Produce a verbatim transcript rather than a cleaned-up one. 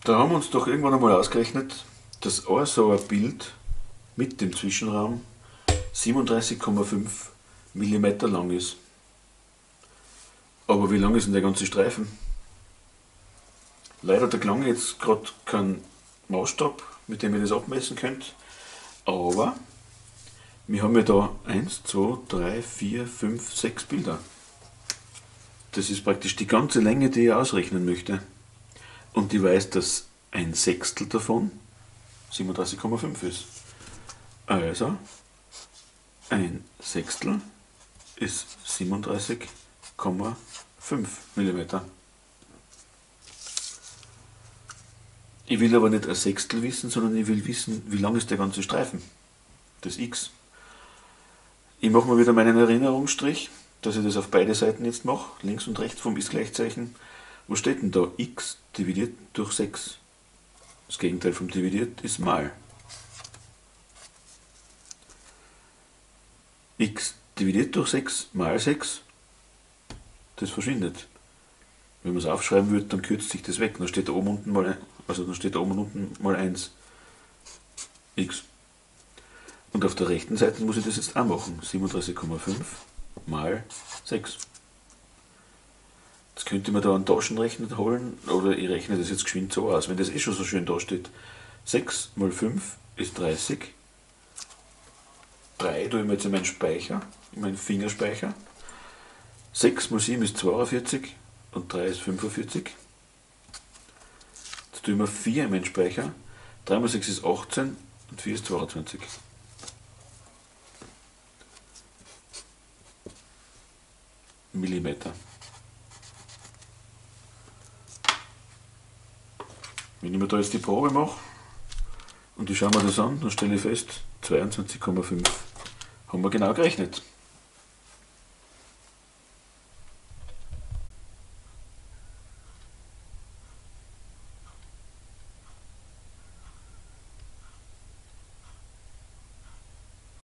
Da haben wir uns doch irgendwann einmal ausgerechnet, dass ein so ein Bild mit dem Zwischenraum siebenunddreißig Komma fünf Millimeter lang ist. Aber wie lang ist denn der ganze Streifen? Leider hat der Klang jetzt gerade keinen Maßstab, mit dem ihr das abmessen könnt, aber wir haben ja da eins, zwei, drei, vier, fünf, sechs Bilder. Das ist praktisch die ganze Länge, die ich ausrechnen möchte. Und ich weiß, dass ein Sechstel davon siebenunddreißig Komma fünf ist. Also, ein Sechstel ist siebenunddreißig Komma fünf Millimeter. Ich will aber nicht ein Sechstel wissen, sondern ich will wissen, wie lang ist der ganze Streifen, das X. Ich mache mal wieder meinen Erinnerungsstrich, dass ich das auf beide Seiten jetzt mache, links und rechts vom Ist-Gleichzeichen. Wo steht denn da? X dividiert durch sechs. Das Gegenteil vom dividiert ist mal. X dividiert durch sechs mal sechs, das verschwindet. Wenn man es aufschreiben würde, dann kürzt sich das weg. Dann steht da oben unten mal, also dann steht da oben und unten mal eins. X. Und auf der rechten Seite muss ich das jetzt auch machen. siebenunddreißig Komma fünf mal sechs. Jetzt könnte man da einen Taschenrechner holen, oder ich rechne das jetzt geschwind so aus, wenn das eh schon so schön da steht. sechs mal fünf ist dreißig. drei tue ich mir jetzt in meinen Speicher, in meinen Fingerspeicher. sechs mal sieben ist zweiundvierzig und drei ist fünfundvierzig. Jetzt tue ich mir vier in meinen Speicher. drei mal sechs ist achtzehn und vier ist zweiundzwanzig. Millimeter. Wenn ich mir da jetzt die Probe mache und ich schaue mir das an, dann stelle ich fest, zweiundzwanzig Komma fünf haben wir genau gerechnet.